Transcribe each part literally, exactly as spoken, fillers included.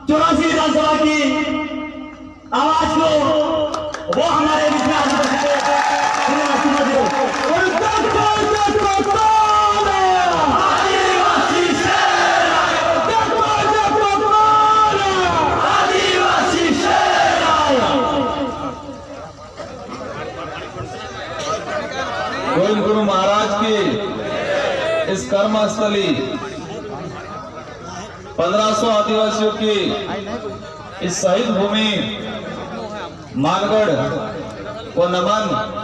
चौरासी विधानसभा की आवाज को वो हमारे विश्वास गोविंद गुरु महाराज की इस कर्मस्थली पंद्रह सौ आदिवासियों की इस शहीद भूमि मानगढ़ को नमन।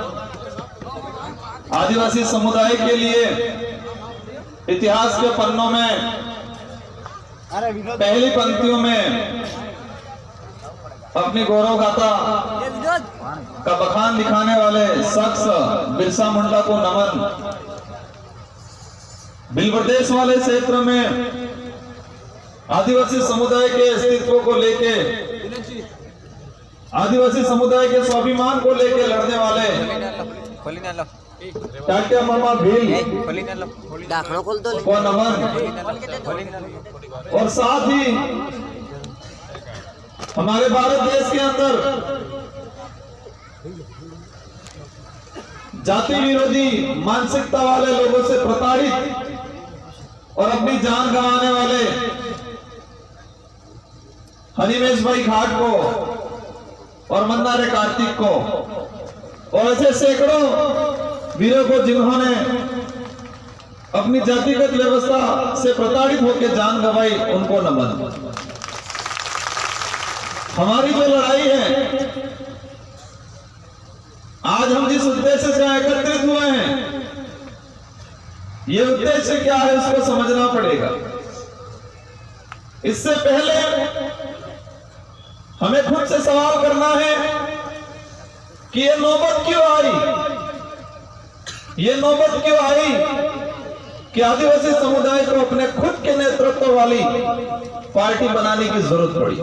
आदिवासी समुदाय के लिए इतिहास के पन्नों में पहली पंक्तियों में अपनी गौरव गाथा का बखान दिखाने वाले शख्स बिरसा मुंडा को नमन। बिल प्रदेश वाले क्षेत्र में आदिवासी समुदाय के अस्तित्व को लेके, आदिवासी समुदाय के स्वाभिमान को लेके लड़ने वाले टाटिया मामा भील को नमन। और साथ ही हमारे भारत देश के अंदर जाति विरोधी मानसिकता वाले लोगों से प्रताड़ित और अपनी जान गंवाने वाले हनीमेश भाई घाट को और मन्नारे कार्तिक को और ऐसे सैकड़ों वीरों को जिन्होंने अपनी जातिगत व्यवस्था से प्रताड़ित होकर जान गंवाई, उनको नमन। हमारी जो लड़ाई है, आज हम जिस उद्देश्य से एकत्रित हुए हैं, ये उद्देश्य क्या है इसको समझना पड़ेगा। इससे पहले हमें खुद से सवाल करना है कि ये नौबत क्यों आई, ये नौबत क्यों आई कि आदिवासी समुदाय को अपने खुद के नेतृत्व वाली पार्टी बनाने की जरूरत पड़ी।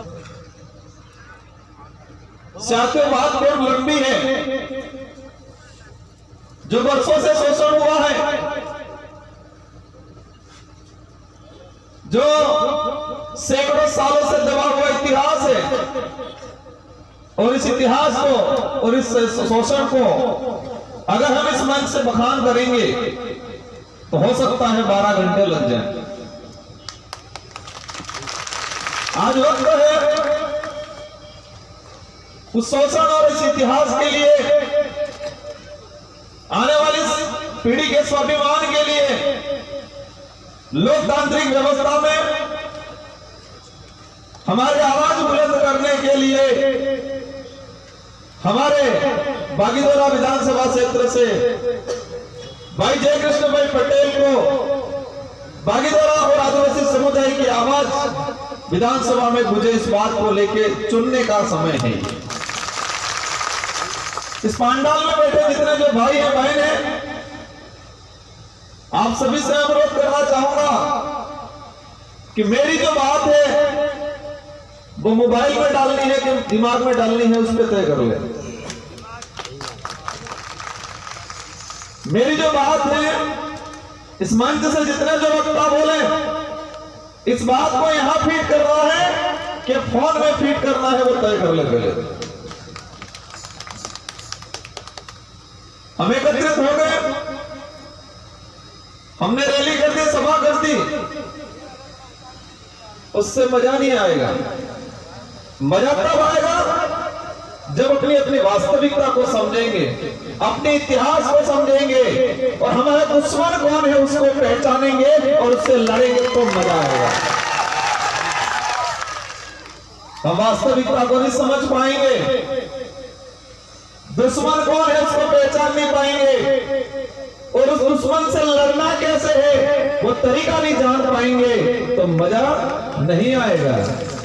साथियों, बात बहुत लंबी है। जो वर्षों से शोषण हुआ है, जो सैकड़ों सालों से दबा हुआ इतिहास है, और इस इतिहास को और इस शोषण को अगर हम इस मंच से बखान करेंगे तो हो सकता है बारह घंटे लग जाए। आज वक्त है उस शोषण और इस इतिहास के लिए, आने वाली पीढ़ी के स्वाभिमान के लिए, लोकतांत्रिक व्यवस्था में हमारी आवाज बुलंद करने के लिए हमारे बागीदोरा विधानसभा क्षेत्र से भाई जय कृष्ण भाई पटेल को बागीदोरा और आदिवासी समुदाय की आवाज विधानसभा में मुझे इस बात को लेके चुनने का समय है। इस पांडाल में बैठे जितने जो भाई हैं बहन हैं, आप सभी से अनुरोध करना चाहूंगा कि मेरी जो बात है वो मोबाइल में डालनी है कि दिमाग में डालनी है, उस पर तय कर ले। मेरी जो बात है, इस मंच से जितने जो वक्ता बोले, इस बात को यहां फीड करना है कि फोन में फीड करना है, वो तय कर ले पहले। हम एकत्रित हो गए, हमने रैली कर दी, सभा कर दी, उससे मजा नहीं आएगा। मजा तब आएगा जब अपनी अपनी वास्तविकता को समझेंगे, अपने इतिहास को समझेंगे और हमारा दुश्मन कौन है उसको पहचानेंगे और उससे लड़ेंगे, तो मजा आएगा। हम वास्तविकता को नहीं समझ पाएंगे, दुश्मन कौन है उसको पहचान नहीं पाएंगे, और उस दुश्मन से लड़ना कैसे है वो तरीका नहीं जान पाएंगे, तो मजा नहीं आएगा।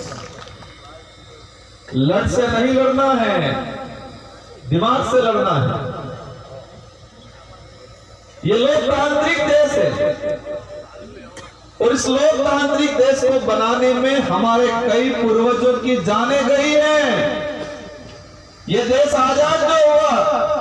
लड़ से नहीं लड़ना है, दिमाग से लड़ना है। ये लोकतांत्रिक देश है और इस लोकतांत्रिक देश को बनाने में हमारे कई पूर्वजों की जानें गई हैं। ये देश आजाद जो हुआ,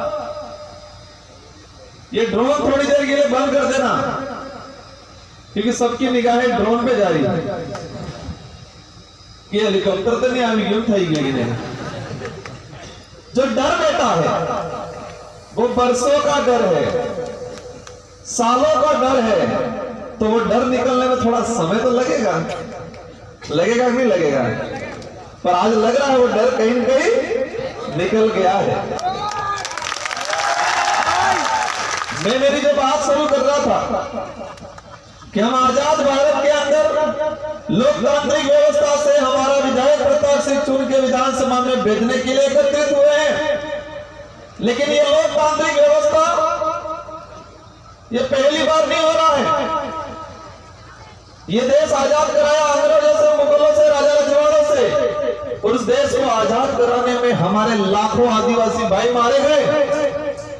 ये ड्रोन थोड़ी देर के लिए बंद कर देना, क्योंकि सबकी निगाहें ड्रोन पे जा रही है। कि हेलीकॉप्टर तो नहीं आवी क्यों थी लेकिन जो डर बेटा है वो बरसों का डर है, सालों का डर है, तो वो डर निकलने में थोड़ा समय तो लगेगा, लगेगा कि नहीं लगेगा? पर आज लग रहा है वो डर कहीं न कहीं निकल गया है। मैं मेरी जो बात शुरू कर रहा था कि हम आजाद भारत के अंदर लोकतांत्रिक व्यवस्था से हमारा विधायक प्रताप सिंह चुन के विधानसभा में भेजने के लिए एकत्रित हुए हैं, लेकिन ये लोकतांत्रिक व्यवस्था ये पहली बार नहीं हो रहा है। ये देश आजाद कराया अंग्रेजों से, मुगलों से, राजा रजवाड़ों से, और उस देश को आजाद कराने में हमारे लाखों आदिवासी भाई मारे गए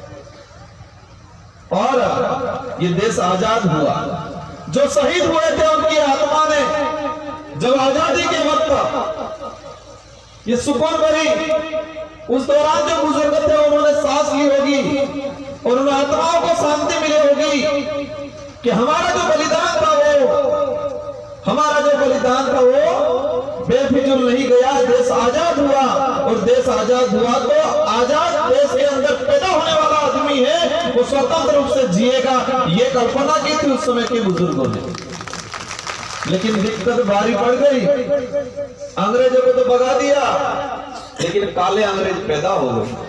और ये देश आजाद हुआ। जो शहीद हुए थे उनकी आत्मा ने जब आजादी के वक्त ये सुकून भरी, उस दौरान जो बुजुर्ग थे उन्होंने सांस ली होगी और उन आत्माओं को शांति मिली होगी कि हमारा जो बलिदान था वो हमारा जो बलिदान था वो बेफिजुल नहीं गया। देश आजाद हुआ और देश आजाद हुआ तो आजाद देश के अंदर पैदा होने वाला आदमी है वो स्वतंत्र रूप से जिएगा, ये कल्पना की थी उस समय के बुजुर्गों ने। लेकिन दिक्कत भारी पड़ गई, अंग्रेजों को तो भगा दिया लेकिन काले अंग्रेज पैदा हो गए।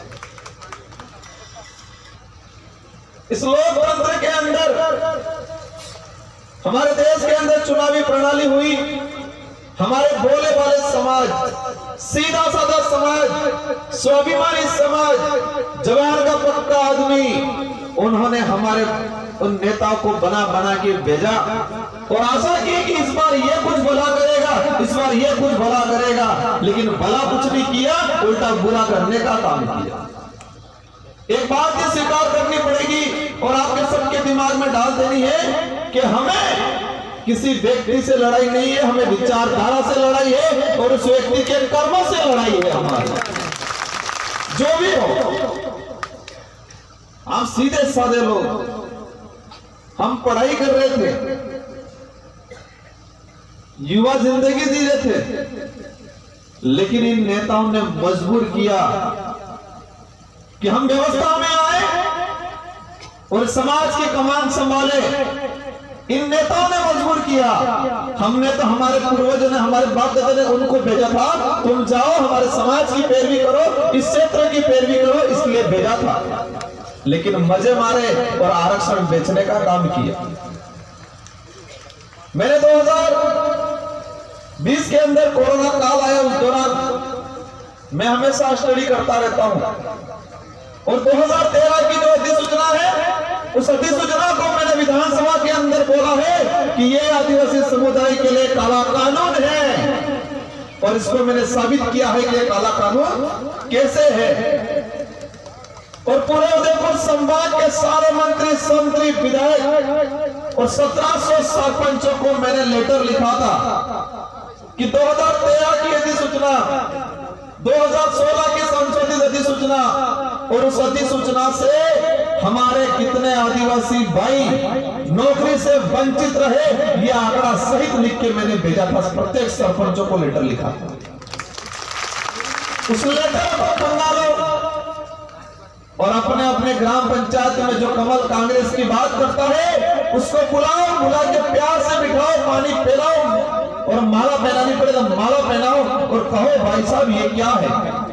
इस लोकतंत्र के अंदर हमारे देश के अंदर चुनावी प्रणाली हुई, हमारे भोले भाले समाज, सीधा साधा समाज, स्वाभिमानी समाज, जवान का पक्का आदमी, उन्होंने हमारे उन नेताओं को बना बना के भेजा और आशा की कि इस बार ये कुछ भला करेगा, इस बार ये कुछ भला करेगा, लेकिन भला कुछ नहीं किया, उल्टा बुरा करने का काम किया। एक बात ये स्वीकार करनी पड़ेगी और आपके सबके दिमाग में डाल देनी है कि हमें किसी व्यक्ति से लड़ाई नहीं है, हमें विचारधारा से लड़ाई है और उस व्यक्ति के कर्मों से लड़ाई है हमारी। जो भी हो, हम सीधे साधे लोग, हम पढ़ाई कर रहे थे, युवा जिंदगी जी रहे थे, लेकिन इन नेताओं ने मजबूर किया कि हम व्यवस्था में आए और समाज की कमान संभाले। इन नेताओं ने मजबूर किया, हमने तो हमारे पूर्वजों ने, हमारे बाप दादा ने उनको भेजा था, तुम जाओ हमारे समाज की पैरवी करो, इस क्षेत्र की पैरवी करो, इसलिए भेजा था। लेकिन मजे मारे और आरक्षण बेचने का काम किया। मैंने दो हज़ार बीस के अंदर कोरोना काल आया, उस दौरान मैं हमेशा स्टडी करता रहता हूं और दो हज़ार तेरह की जो अधिसूचना है, उस अधिसूचना को मैंने विधानसभा के अंदर बोला है कि ये आदिवासी समुदाय के लिए काला कानून है और इसको मैंने साबित किया है कि ये काला कानून कैसे है। और पूरे उदयपुर संभाग के सारे मंत्री, संतरी, विधायक और सत्रह सौ सरपंचों को मैंने लेटर लिखा था कि दो हज़ार तेरह की अधिसूचना, दो हज़ार सोलह की संशोधित अधिसूचना और उस अधिसूचना से हमारे कितने आदिवासी भाई नौकरी से वंचित रहे, यह आंकड़ा सहित लिख के मैंने भेजा था, प्रत्येक सरपंचों को लेटर लिखा था। उस लेटर को पढ़ना लो और अपने अपने ग्राम पंचायत में जो कमल कांग्रेस की बात करता है उसको बुलाओ, बुला के प्यार से बिठाओ, पानी पिलाओ और माला पहनानी पड़े तो माला पहनाओ और कहो भाई साहब ये क्या है।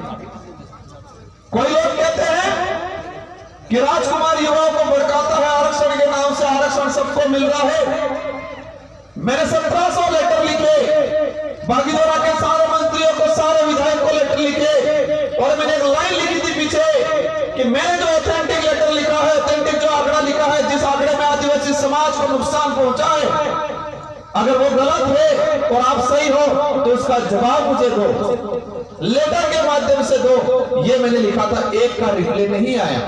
कोई लोग कहते हैं कि राजकुमार युवाओं को भड़काता है, आरक्षण के नाम से आरक्षण सबको मिल रहा है। मैंने सत्रह सौ लेटर लिखे, बागीदोरा के सारे मंत्रियों को, सारे विधायक को लेटर लिखे और मैंने एक लाइन लिखी थी पीछे कि मैंने जो ऑथेंटिक लेटर लिखा है, ऑथेंटिक जो आंकड़ा लिखा है, जिस आंकड़े में आदिवासी समाज को नुकसान पहुंचा है, अगर वो गलत है और आप सही हो तो उसका जवाब मुझे दो, लेटर के माध्यम से दो। ये मैंने लिखा था, एक का रिप्लाई नहीं आया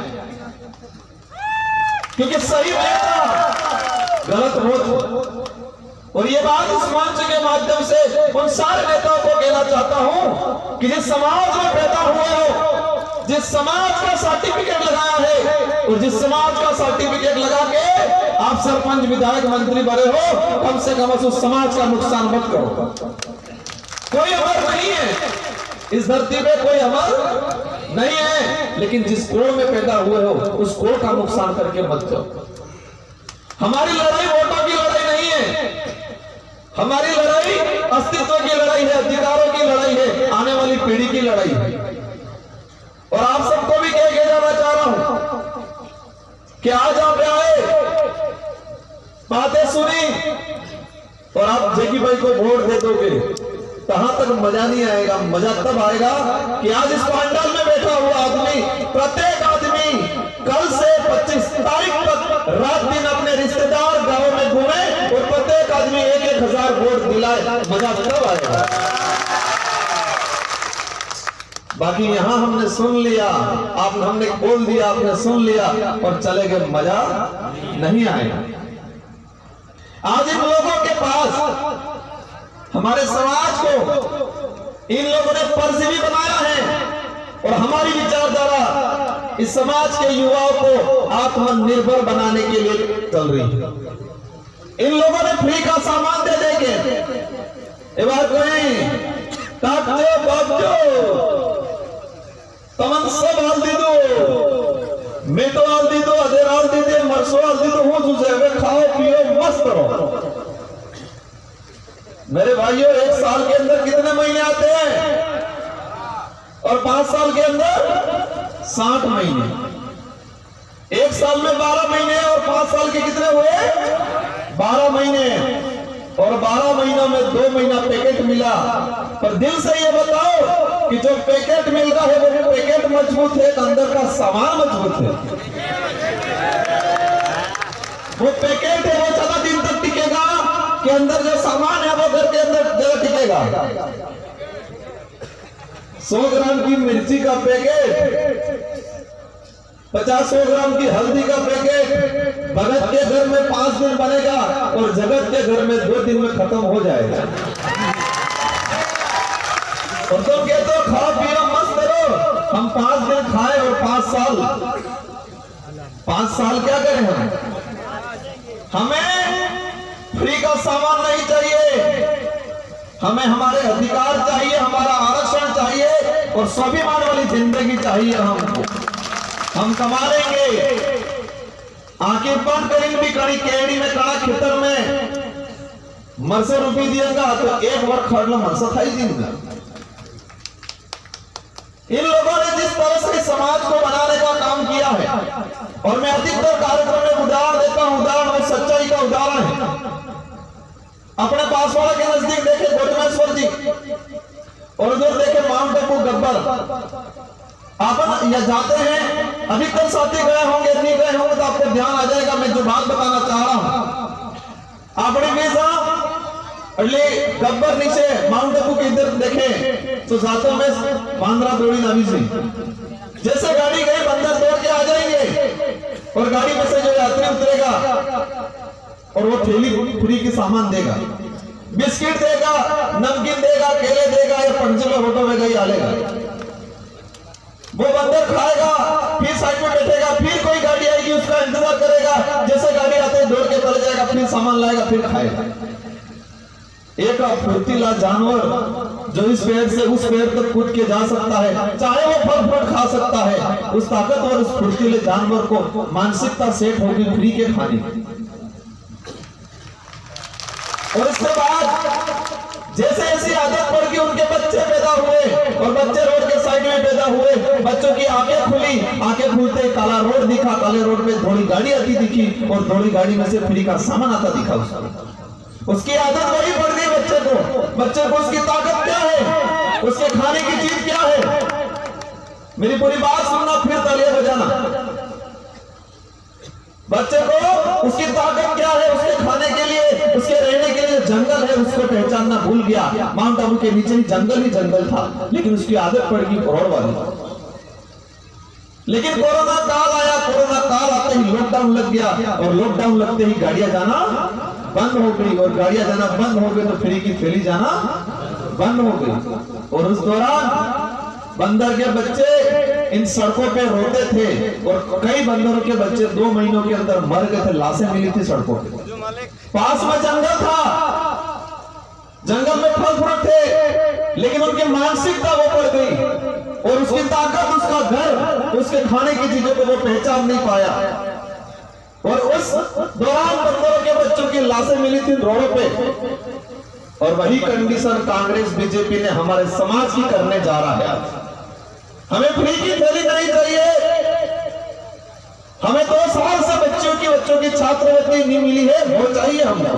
क्योंकि सही मैं था, गलत वो था। और ये बात इस मंच के माध्यम से उन सारे नेताओं को कहना चाहता हूं कि जिस समाज में पैदा हुए हो, जिस समाज का सर्टिफिकेट लगाया है और जिस समाज का सर्टिफिकेट लगा के आप सरपंच, विधायक, मंत्री बने हो, कम से कम उस समाज का नुकसान मत करो। कोई अमर नहीं है इस धरती पे, कोई अमर नहीं है। लेकिन जिस कोण में पैदा हुए हो उस कोण का नुकसान करके मत जाओ। हमारी लड़ाई वोटों की लड़ाई नहीं है, हमारी लड़ाई अस्तित्व की लड़ाई है, अधिकारों की लड़ाई है, आने वाली पीढ़ी की लड़ाई है। और आप सबको भी कह के जाना चाह रहा हूं कि आज आप आए, बातें सुनी और आप जेकी भाई को वोट दे दोगे, कहां तक मजा नहीं आएगा। मजा तब आएगा कि आज इस पंडाल में बैठा हुआ आदमी, प्रत्येक आदमी कल से पच्चीस तारीख तक रात दिन अपने रिश्तेदार गांव में घूमे और प्रत्येक आदमी एक एक हजार वोट दिलाए। मजा तब आएगा। बाकी यहां हमने सुन लिया, आप हमने बोल दिया, आपने सुन लिया और चले गए, मजा नहीं आएगा। आज इन लोगों के पास, हमारे समाज को इन लोगों ने परजीवी बनाया है और हमारी विचारधारा इस समाज के युवाओं को आत्मनिर्भर बनाने के लिए चल रही है। इन लोगों ने फ्री का सामान दे देंगे, ये बात कोई ताकते बाजो तमन सब हाल दी दो, मेटो हाल दी दो, अधेर हाल दी दे, मरसो हाल दी दो, हो तुझे वे खाओ पियो मस्त रहो। मेरे भाइयों, एक साल के अंदर कितने महीने आते हैं और पांच साल के अंदर साठ महीने। एक साल में बारह महीने और पांच साल के कितने हुए? बारह महीने। और बारह महीनों में दो महीना पैकेट मिला। पर दिल से ये बताओ कि जो पैकेट मिल रहा है वो पैकेट मजबूत है, अंदर का सामान मजबूत है। वो पैकेट है वो ज्यादा दिन तक टिकेगा कि अंदर जो सामान है वो घर के अंदर ज्यादा टिकेगा। सौ ग्राम की मिर्ची का पैकेट, पचास सौ ग्राम की हल्दी का पैकेट भगत के घर में पांच दिन बनेगा और जगत के घर में दो दिन में खत्म हो जाएगा। और तुम कहते हो खाओ पियो मस्त करो, हम पांच दिन खाए और पांच साल पांच साल क्या करें हम? हमें फ्री का सामान नहीं चाहिए, हमें हमारे अधिकार चाहिए, हमारा आरक्षण चाहिए और स्वाभिमान वाली जिंदगी चाहिए हमको। हम कमा लेंगे, आंखें बंद करेंगे भी कड़ी केड़ी में कड़ा खेतर में मरसे रुपये दिएगा तो एक वर्ष खड़ लो मरसा खाई देंगे। इन लोगों ने जिस तरह से समाज को बनाने का काम किया है, और मैं अधिकतर कार्यक्रम में उदाहरण देता हूं, उदाहरण और सच्चाई का उदाहरण है। अपने पासवाड़ा के नजदीक देखे घोटमेश्वर जी और उधर देखे माउंट आबू गब्बर। आप या जाते हैं, अधिकतर साथी गए होंगे, नहीं गए होंगे तो आपको ध्यान आ जाएगा मैं जो बात बताना चाह रहा हूं। आपने मीजा गब्बर नीचे माउंट आबू के इधर देखे तो जाते में बांद्रा दौड़ी नावी से जैसे गाड़ी गई बंदर दौड़ के आ जाएंगे और गाड़ी में से जो यात्री उतरेगा और वो थैली फ्री की सामान देगा, बिस्किट देगा, नमकीन देगा, केले देगा या पंचमे फोटो में गई आलेगा। वो बंदर खाएगा, फिर साइड में बैठेगा, फिर कोई गाड़ी आएगी उसका इंतजार करेगा, जैसे गाड़ी आते ही दौड़ के चले जाएगा, फिर सामान लाएगा, फिर खाएगा। एक फुर्तीला जानवर जो इस पेड़ से उस पेड़ तक कूद के जा सकता है, चाहे वो फल फल खा सकता है, उस ताकतवर उस फुर्तीले जानवर को मानसिकता सेट होगी फ्री के खाने। और इसके बाद जैसे ऐसी आदत पड़ गई, उनके बच्चे पैदा हुए और बच्चे रोड के साइड में पैदा हुए, बच्चों की आंखें खुली, आंखें खुलते काला रोड दिखा, काले रोड पे थोड़ी गाड़ी आती दिखी और थोड़ी गाड़ी में से फ्री का सामान आता दिखा। उसको उसकी आदत वही पड़ गई बच्चे को। बच्चे को उसकी ताकत क्या है, उसके खाने की चीज क्या है। मेरी पूरी बात सुनना, फिर तालियां बजाना। बच्चे को उसकी ताकत क्या है, उसके खाने के लिए, उसके रहने के लिए जंगल है, उसको पहचानना भूल गया। माउंट आबू के नीचे ही जंगल ही जंगल था, लेकिन उसकी आदत पड़ गई रोड वाली। लेकिन कोरोना काल आया, कोरोना काल आते ही लॉकडाउन लग गया और लॉकडाउन लगते ही गाड़ियां जाना बंद हो गई और गाड़ियां जाना बंद हो गई तो फ्री की थैली जाना बंद हो गई। और उस दौरान बंदर के बच्चे इन सड़कों पे रोते थे और कई बंदरों के बच्चे दो महीनों के अंदर मर गए थे, लाशें मिली थी सड़कों पे। पास में जंगल था, जंगल में फल फ्रूट थे, मानसिकता वो पड़ गई और उसकी ताकत, उसका घर, उसके खाने की चीजों को वो पहचान नहीं पाया। और उस दौरान बंदरों के बच्चों की लाशें मिली थी रोडों पे, और वही कंडीशन कांग्रेस बीजेपी ने हमारे समाज की करने जा रहा है। हमें फ्री की थैली नहीं चाहिए, हमें दो साल से बच्चों की बच्चों की छात्रवृत्ति नहीं मिली है, वो चाहिए हमको।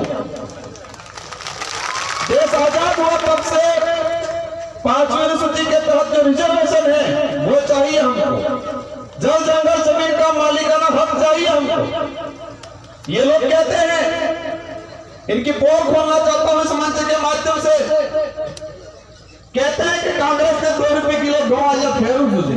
देश आजाद हुआ तब से पांचवी अनुसूची के तहत जो रिजर्वेशन है वो चाहिए हमको। जल जंगल जमीन का मालिकाना हक चाहिए हमको। ये लोग कहते हैं, इनकी पोल खोलना चाहता हूं इस मंच के माध्यम से, कहते हैं कि कांग्रेस ने दो रुपए किलो गवा या फेरू मुझे,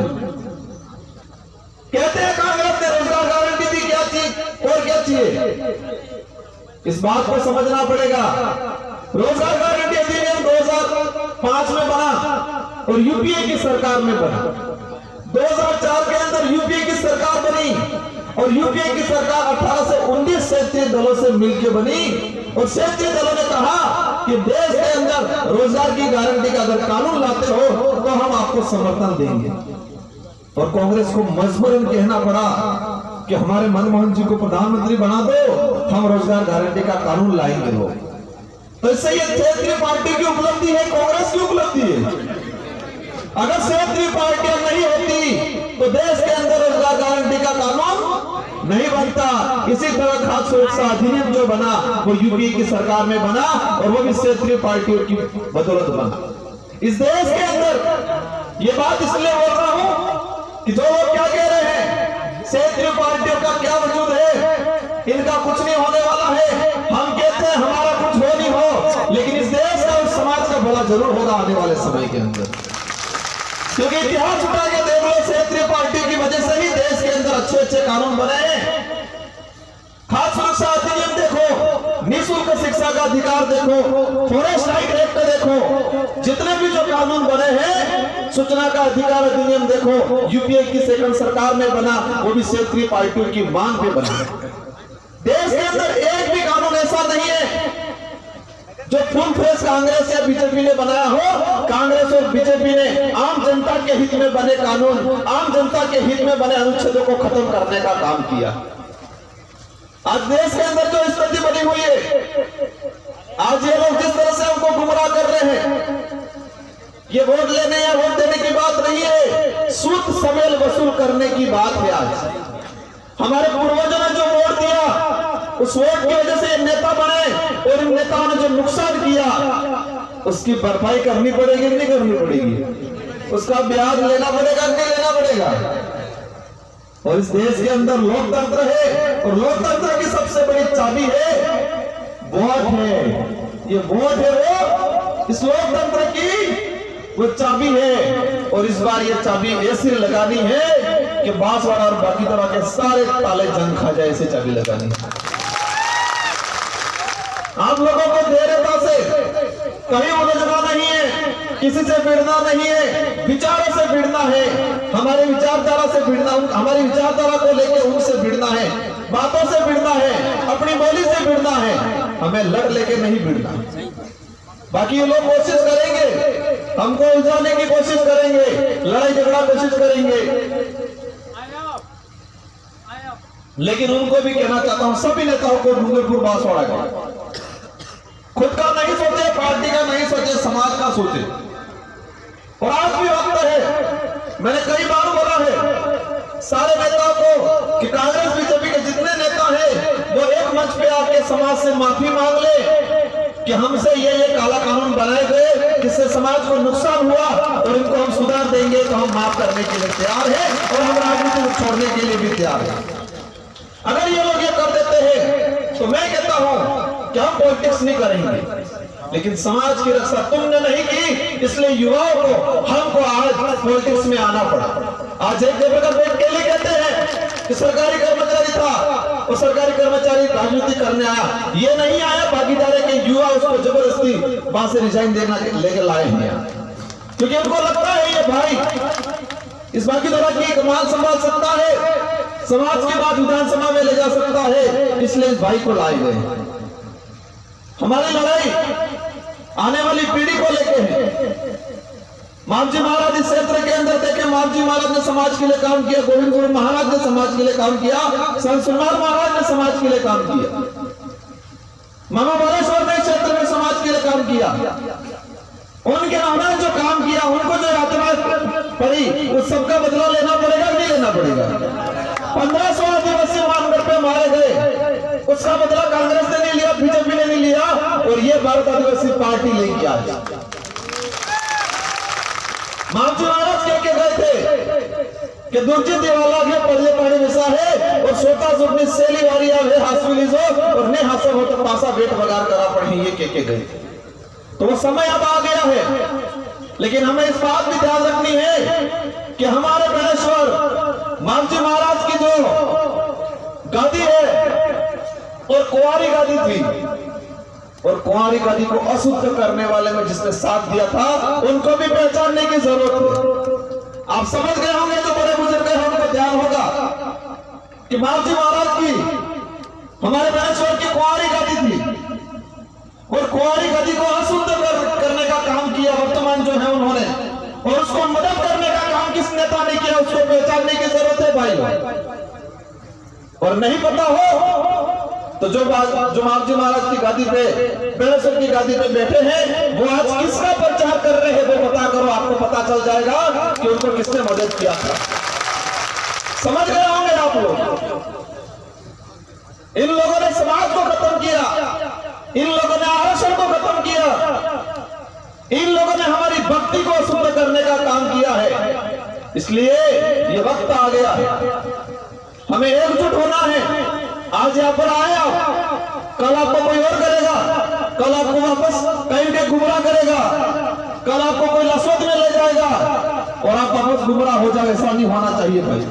कहते हैं कांग्रेस ने रोजगार गारंटी दी, क्या चीज और क्या चाहिए। इस बात को समझना पड़ेगा। रोजगार गारंटी अधिनियम दो हज़ार पाँच में बना और यूपीए की सरकार में बना। दो हज़ार चार के अंदर यूपीए की सरकार बनी और यूपीए की सरकार अठारह से उन्नीस क्षेत्रीय दलों से मिलकर बनी, और क्षेत्रीय दलों ने कहा कि देश के अंदर रोजगार की गारंटी का अगर कानून लाते हो तो हम आपको समर्थन देंगे। और कांग्रेस को मजबूरन कहना पड़ा कि हमारे मनमोहन जी को प्रधानमंत्री बना दो, हम रोजगार गारंटी का कानून लाएंगे लोग। तो इससे ये क्षेत्रीय पार्टी की उपलब्धि है, कांग्रेस की उपलब्धि है। अगर क्षेत्रीय पार्टियां नहीं होती तो देश के अंदर रोजगार गारंटी का कानून नहीं बनता। इसी तरह खाद्य सुरक्षा अधिनियम जो बना वो यूपीए की सरकार में बना और वो भी क्षेत्रीय पार्टियों की बदौलत बना। इस देश के अंदर ये बात इसलिए बोल रहा हूं कि जो लोग क्या कह रहे हैं, क्षेत्रीय पार्टियों का क्या वजूद है, इनका कुछ नहीं होने वाला है। हम कहते हैं हमारा कुछ हो नहीं हो, लेकिन इस देश का उस समाज का भला जरूर होगा आने वाले समय के अंदर, क्योंकि इतिहास उठा के देख लो, क्षेत्रीय पार्टी की वजह से ही देश के अंदर अच्छे अच्छे कानून बने हैं। खाद्य सुरक्षा अधिनियम देखो, निःशुल्क शिक्षा का अधिकार देखो, फॉरेस्ट राइट एक्ट देखो, जितने भी जो कानून बने हैं, सूचना का अधिकार अधिनियम देखो, यूपीए की सेकंड सरकार में बना, वो भी क्षेत्रीय पार्टियों की मांग पे बना। देश के अंदर एक भी कानून ऐसा नहीं है जो फुल फेस कांग्रेस या बीजेपी ने बनाया हो। कांग्रेस और बीजेपी ने आम जनता के हित में बने कानून, आम जनता के हित में बने अनुच्छेदों को खत्म करने का काम किया। आज देश के अंदर जो स्थिति बनी हुई है, आज ये लोग जिस तरह से हमको गुमराह कर रहे हैं, ये वोट लेने या वोट देने की बात नहीं है, सूद समेल वसूल करने की बात है। आज हमारे पूर्वजों ने जो वोट दिया, उस वोट की वजह से नेता बने और इन नेताओं ने जो नुकसान किया उसकी भरपाई करनी पड़ेगी नहीं करनी पड़ेगी, उसका ब्याज लेना पड़ेगा नहीं लेना पड़ेगा। और इस देश के अंदर लोकतंत्र है और लोकतंत्र की सबसे बड़ी चाबी है वोट है। ये वोट है वो इस लोकतंत्र की वो चाबी है, और इस बार ये चाबी ऐसी लगानी है कि बांसवाड़ा और बाकी तरह के सारे ताले जंग खा जाए, ऐसी चाबी लगानी है। आप लोगों को धैर्यता से कहीं उलझना नहीं है, किसी से भिड़ना नहीं है, विचारों से भिड़ना है, हमारे विचारधारा से भिड़ना, हमारी विचारधारा को लेकर उनसे भिड़ना है, बातों से भिड़ना है, अपनी बोली से भिड़ना है, हमें लड़ लेके नहीं भिड़ना। बाकी ये लोग कोशिश करेंगे, हमको उलझाने की कोशिश करेंगे, लड़ाई झगड़ा कोशिश करेंगे, लेकिन उनको भी कहना चाहता हूं, सभी नेताओं को डूंगरपुर बांसवाड़ा का खुद का नहीं सोचे, पार्टी का नहीं सोचे, समाज का सोचे। और आज भी वक्त है, मैंने कई बार बोला है सारे नेताओं को कि कांग्रेस बीजेपी के जितने नेता हैं वो एक मंच पे आके समाज से माफी मांग ले कि हमसे ये ये काला कानून बनाए गए जिससे समाज को नुकसान हुआ और इनको हम सुधार देंगे, तो हम माफ करने के लिए तैयार है और हम राजनीति को छोड़ने के लिए भी तैयार है। अगर ये लोग ये कर देते हैं तो मैं कहता हूं कि हम पॉलिटिक्स नहीं करेंगे, लेकिन समाज की रक्षा तुमने नहीं की, इसलिए युवाओं को हमको आज पॉलिटिक्स में आना पड़ा। आज एक जगह का बैठ के लिए कहते हैं कि सरकारी कर्मचारी था और सरकारी कर्मचारी राजनीति करने आया, ये नहीं आया भागीदारी के युवा उसको जबरदस्ती वहां से रिजाइन देना लेकर लाए हैं, क्योंकि उनको लगता है ये भाई इस भागीदारी की कमान संभाल सकता है, समाज की बात विधानसभा में ले जा सकता है, इसलिए इस भाई को लाए गए। हमारी लड़ाई आने वाली पीढ़ी को लेके है, मामजी महाराज इस क्षेत्र के अंदर देखे, मामजी महाराज ने समाज के लिए काम किया, गोविंद गुरु महाराज ने समाज के लिए काम किया, संत सुरनार महाराज ने समाज के लिए काम किया, मामा बलेश्वर ने इस क्षेत्र में समाज के लिए काम किया। उनके उन्होंने जो काम किया, उनको जो यातना पड़ी, उस सबका बदला लेना पड़ेगा नहीं लेना पड़ेगा? पंद्रह सौ आदिवासी मानगढ़ पे मारे गए, उसका बदला कांग्रेस ने नहीं लिया, बीजेपी ने नहीं लिया, और ये भारत आदिवासी पार्टी लेके आई। मामजी महाराज कह के गए थे कि दुर्जी दिवाला के पड़े पानी मिसा है और सोता सुपनी सेली वारी है हासविली जो और ने हासा हो तो पासा बेट बगार करा पड़े, ये कह के गए। तो वो समय अब आ गया है, लेकिन हमें इस बात भी ध्यान रखनी है कि हमारे गणेश्वर मामजी महाराज की जो गादी है और कुंवारी गादी थी, और कुंवारी गादी को अशुद्ध करने वाले में जिसने साथ दिया था, उनको भी पहचानने की जरूरत है। आप समझ गए होंगे, जो बड़े बुजुर्ग हैं उनको ध्यान होगा कि मामजी महाराज की हमारे गणेश्वर की कुंवारी गादी थी, और कुंवारी गदी को अशुद्ध कर, करने का काम किया वर्तमान जो है उन्होंने, और उसको मदद करने का काम किस नेता ने किया, उसको पहचानने की जरूरत है भाई। और नहीं पता हो तो जो जो मामजी महाराज की गादी पे, बेड़ेश्वर की गादी पे बैठे हैं, वो आज किसका प्रचार कर रहे हैं वो पता करो, आपको पता चल जाएगा कि उनको किसने मदद किया था। समझ गए होंगे आप लोग। इन लोगों ने समाज को खत्म किया, इन लोगों ने आरक्षण को खत्म किया, इन लोगों ने हमारी भक्ति को अशुद्ध करने का काम किया है। इसलिए ये वक्त आ गया है, हमें एकजुट होना है। आज यहाँ पर आए आप, कल आपको कोई और करेगा, कल आपको वापस कहीं के गुमराह करेगा, कल आपको कोई लसवत में ले जाएगा और आप वापस गुमराह हो जाए। ऐसा नहीं होना चाहिए भाई।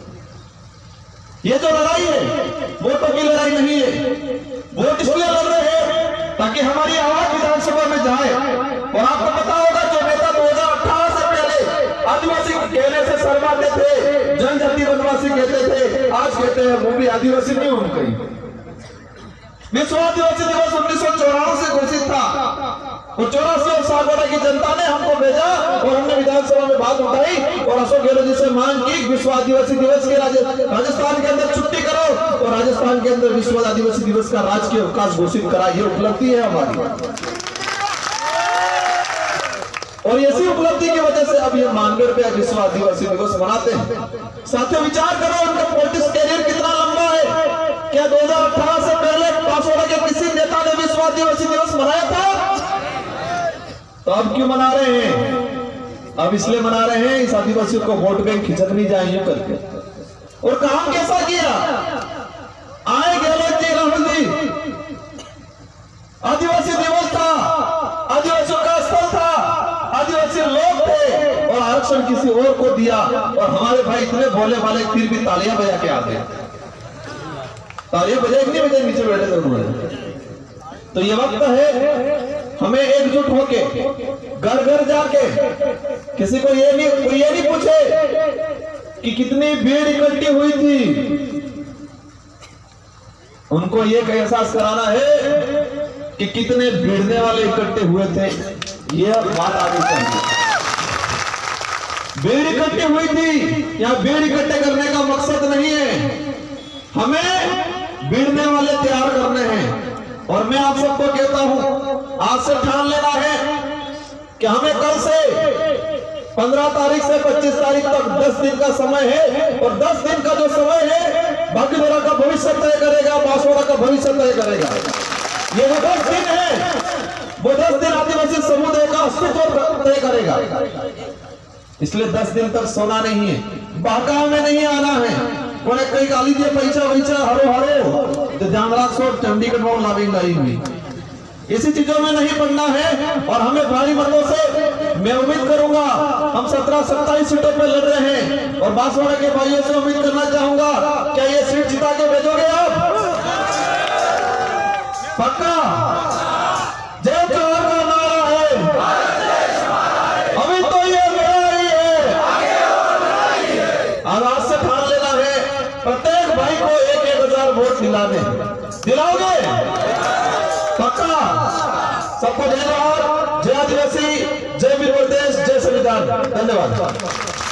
ये जो लड़ाई है वोटों की लड़ाई नहीं है। वोट इसलिए लड़ रहे हैं ताकि हमारी आवाज विधानसभा में जाए। और आपको पता होगा जो नेता दो हजार अठारह से पहले आदिवासी कहने से शर्माते थे, जनजाति वनवासी कहते थे, आज कहते हैं वो भी आदिवासी नहीं होना कहीं। विश्व आदिवासी दिवस उन्नीस सौ चौरासी से घोषित था, और चौरासी और सागवाड़ा की जनता ने हमको भेजा और हमने विधानसभा में बात उठाई और अशोक गहलोत जी से मांग की विश्व आदिवासी दिवस के राजस्थान के अंदर छुट्टी करो और राजस्थान के अंदर विश्व आदिवासी दिवस का राजकीय अवकाश घोषित करा। ये उपलब्धि है हमारी, और इसी उपलब्धि की वजह से अब ये मानगढ़ पे विश्व आदिवासी दिवस मनाते हैं। साथियों विचार करो, उनका पॉलिटिक्स कैरियर कितना लंबा है। क्या दो हजार अठारह से पहले पासवाड़ा के किसी नेता ने विश्व आदिवासी दिवस मनाया था? तो अब क्यों मना रहे हैं? अब इसलिए मना रहे हैं इस आदिवासियों को वोट बैंक खिंचक नहीं जाए करके। और काम कैसा किया? आए गहलोत जी, राहुल जी, आदिवासी दिवस था, आदिवासियों का स्थल था, आदिवासी लोग थे, और आरक्षण किसी और को दिया। और हमारे भाई इतने भोले वाले फिर भी तालियां बजा के आते हैं। तालियां बजाए नहीं बजाए, नीचे बैठे थे उन्होंने। तो ये वक्त है हमें एकजुट होके घर घर जाके, किसी को ये नहीं कोई ये नहीं पूछे कि कितनी भीड़ इकट्ठी हुई थी, उनको ये एहसास कराना है कि कितने भिड़ने वाले इकट्ठे हुए थे। ये बात आगे चाहिए। भीड़ इकट्ठी हुई थी, या भीड़ इकट्ठे करने का मकसद नहीं है, हमें भिड़ने वाले तैयार करने हैं। और मैं आप सबको कहता हूं, आज से ठान लेना है कि हमें कल से पंद्रह तारीख से पच्चीस तारीख तक दस दिन का समय है, और दस दिन का जो समय है भाग्यधरा का भविष्य तय करेगा, बांसवाड़ा का भविष्य तय करेगा। ये वो दस दिन है, वो दस दिन आदिवासी समुदाय का अस्तित्व तय करेगा। इसलिए दस दिन तक सोना नहीं है, बहकाव में नहीं आना है। कोने कई गाली दिए पैसा वैसा हरो हरो तो ध्यान रखो, चंडीगढ़ में लावेंगे ही इसी चीजों में नहीं पड़ना है। और हमें भारी मतों से मैं उम्मीद करूंगा, हम सत्रह सत्ताईस सीटों पे लड़ रहे हैं, और बांसवाड़ा के भाइयों से उम्मीद करना चाहूंगा, क्या ये सीट जिता के भेजोगे आप? पक्का? जय जोहर का नारा है, अभी तो ये लड़ाई है, और आज से ठान लेना है प्रत्येक भाई को एक एक हजार वोट दिलाने। दिलाओगे? पक्का? सबको जय जोहर, जय आदिवासी, जय वीर प्रदेश, जय विचार। धन्यवाद।